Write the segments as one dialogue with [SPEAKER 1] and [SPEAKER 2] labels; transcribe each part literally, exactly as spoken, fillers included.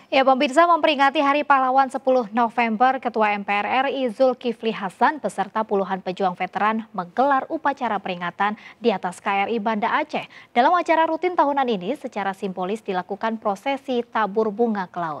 [SPEAKER 1] Ya, pemirsa, memperingati Hari Pahlawan sepuluh November, Ketua M P R R I Zulkifli Hasan beserta puluhan pejuang veteran menggelar upacara peringatan di atas K R I Banda Aceh. Dalam acara rutin tahunan ini, secara simbolis dilakukan prosesi tabur bunga ke laut.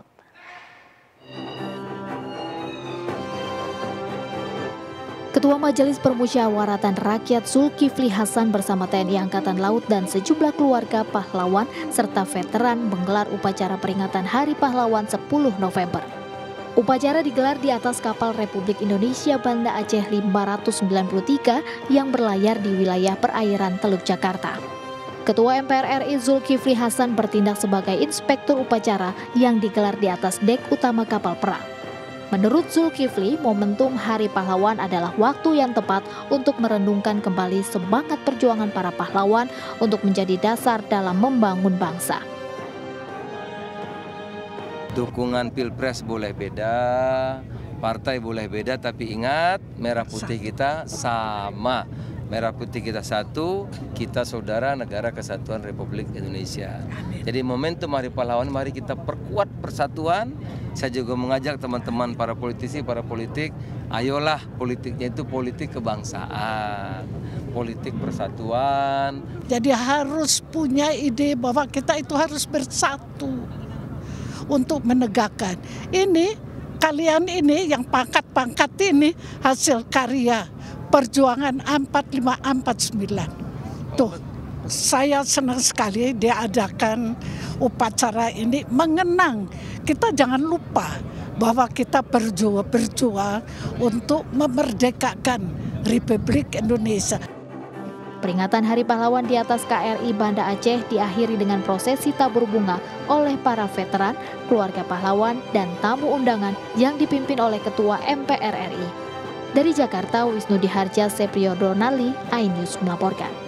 [SPEAKER 1] Ketua Majelis Permusyawaratan Rakyat Zulkifli Hasan bersama T N I Angkatan Laut dan sejumlah keluarga pahlawan serta veteran menggelar upacara peringatan Hari Pahlawan sepuluh November. Upacara digelar di atas kapal Republik Indonesia Banda Aceh lima ratus sembilan puluh tiga yang berlayar di wilayah perairan Teluk Jakarta. Ketua M P R R I Zulkifli Hasan bertindak sebagai inspektur upacara yang digelar di atas dek utama kapal perang. Menurut Zulkifli, momentum Hari Pahlawan adalah waktu yang tepat untuk merenungkan kembali semangat perjuangan para pahlawan untuk menjadi dasar dalam membangun bangsa.
[SPEAKER 2] Dukungan Pilpres boleh beda, partai boleh beda, tapi ingat merah putih kita sama. Merah putih kita satu, kita saudara negara kesatuan Republik Indonesia. Jadi momentum Hari Pahlawan, mari kita perkuat persatuan. Saya juga mengajak teman-teman para politisi, para politik, ayolah politiknya itu politik kebangsaan, politik persatuan.
[SPEAKER 3] Jadi harus punya ide bahwa kita itu harus bersatu untuk menegakkan. Ini, kalian ini yang pangkat-pangkat ini hasil karya perjuangan empat lima empat sembilan. Tuh, saya senang sekali diadakan upacara ini mengenang. Kita jangan lupa bahwa kita berjuang, berjuang untuk memerdekakan Republik Indonesia.
[SPEAKER 1] Peringatan Hari Pahlawan di atas K R I Banda Aceh diakhiri dengan prosesi tabur bunga oleh para veteran, keluarga pahlawan, dan tamu undangan yang dipimpin oleh Ketua M P R R I. Dari Jakarta, Wisnu Diharja Seprio Donali, iNews melaporkan.